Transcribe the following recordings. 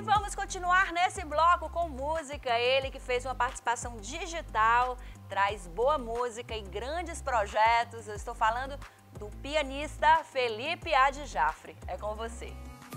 vamos continuar nesse bloco com música. Ele que fez uma participação digital, traz boa música e grandes projetos. Eu estou falando do pianista Felipe Adjafre. É com você.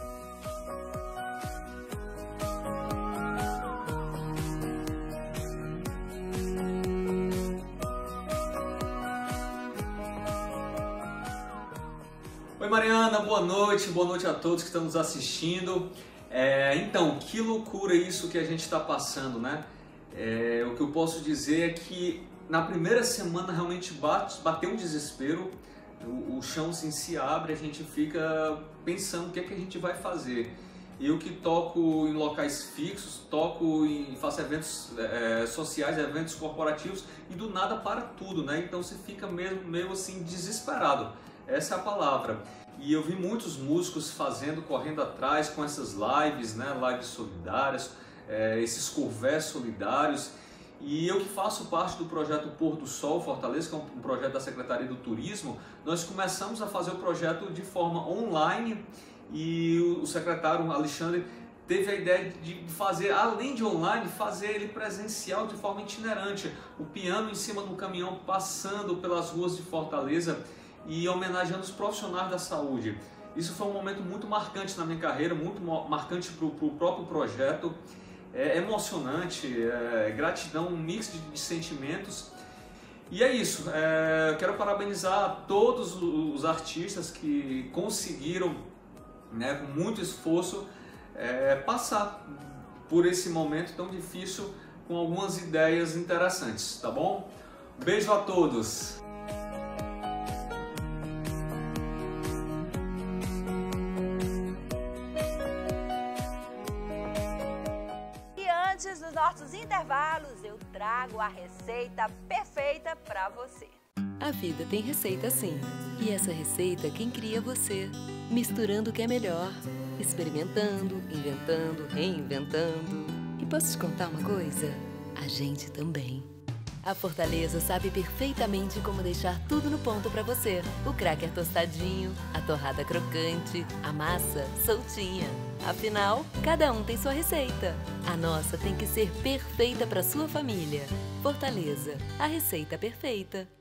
Oi Mariana, boa noite a todos que estão nos assistindo. Então, que loucura isso que a gente está passando, né? O que eu posso dizer é que na primeira semana realmente bateu um desespero, o chão assim, se abre, a gente fica pensando o que é que a gente vai fazer. Eu que toco em locais fixos, faço eventos sociais, eventos corporativos e do nada para tudo, né? Então você fica meio assim desesperado. Essa é a palavra. E eu vi muitos músicos correndo atrás com essas lives, né? Lives solidárias, esses covés solidários. E eu que faço parte do projeto Pôr do Sol Fortaleza, que é um projeto da Secretaria do Turismo, nós começamos a fazer o projeto de forma online e o secretário Alexandre teve a ideia de fazer, além de online, fazer ele presencial de forma itinerante. O piano em cima do caminhão passando pelas ruas de Fortaleza e homenageando os profissionais da saúde. Isso foi um momento muito marcante na minha carreira, muito marcante para o próprio projeto. É emocionante, gratidão, um mix de sentimentos. E é isso, quero parabenizar todos os artistas que conseguiram, né, com muito esforço, passar por esse momento tão difícil com algumas ideias interessantes, tá bom? Beijo a todos! Antes dos nossos intervalos, eu trago a receita perfeita para você. A vida tem receita sim. E essa receita quem cria é você. Misturando o que é melhor. Experimentando, inventando, reinventando. E posso te contar uma coisa? A gente também. A Fortaleza sabe perfeitamente como deixar tudo no ponto para você. O cracker tostadinho, a torrada crocante, a massa soltinha. Afinal, cada um tem sua receita. A nossa tem que ser perfeita para sua família. Fortaleza, a receita perfeita.